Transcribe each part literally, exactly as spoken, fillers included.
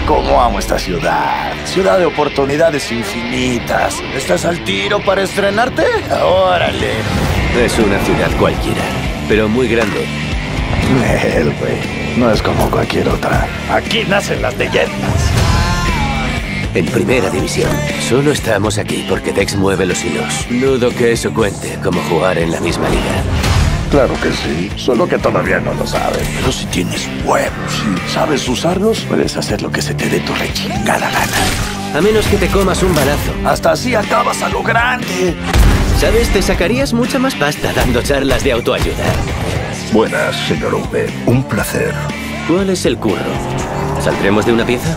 cómo amo esta ciudad. Ciudad de oportunidades infinitas. ¿Estás al tiro para estrenarte? ¡Órale! Es una ciudad cualquiera, pero muy grande. Él, güey. No es como cualquier otra. Aquí nacen las leyendas. En primera división. Solo estamos aquí porque Dex mueve los hilos. Dudo que eso cuente como jugar en la misma liga. Claro que sí, solo que todavía no lo sabes. Pero si tienes huevos y sabes usarlos, puedes hacer lo que se te dé tu rechingada gana. A menos que te comas un balazo. Hasta así acabas a lo grande. ¿Sabes? Te sacarías mucha más pasta dando charlas de autoayuda. Buenas, señor V. Un placer. ¿Cuál es el curro? ¿Saldremos de una pieza?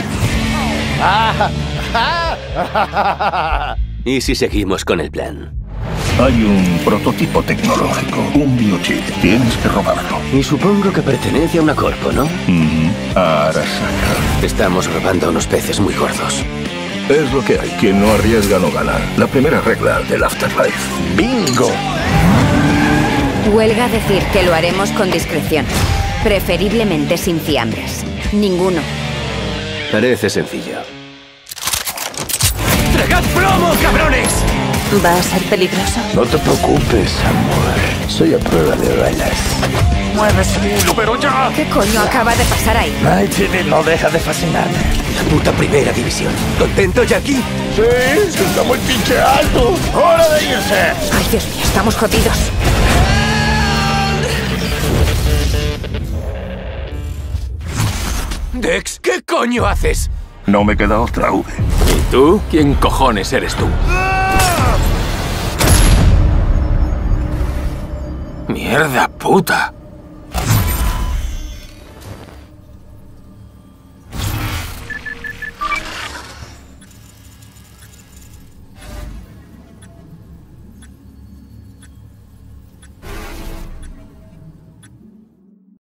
¿Y si seguimos con el plan? Hay un prototipo tecnológico, un biochip. Tienes que robarlo. Y supongo que pertenece a una corpo, ¿no? Mm-hmm. Arasaka. Estamos robando a unos peces muy gordos. Es lo que hay. Quien no arriesga no gana. La primera regla del Afterlife. ¡Bingo! Huelga decir que lo haremos con discreción. Preferiblemente sin fiambres. Ninguno. Parece sencillo. ¡Tragad plomo, cabrones! ¿Va a ser peligroso? No te preocupes, amor. Soy a prueba de balas. ¡Mueves el culo, pero ya! ¿Qué coño acaba de pasar ahí? Night City no deja de fascinarme. La puta primera división. ¿Contento, Jackie? Sí, está muy pinche alto. ¡Hora de irse! Ay, Dios mío, estamos jodidos. Dex, ¿qué coño haces? No me queda otra, V. ¿Y tú? ¿Quién cojones eres tú? ¡Mierda puta!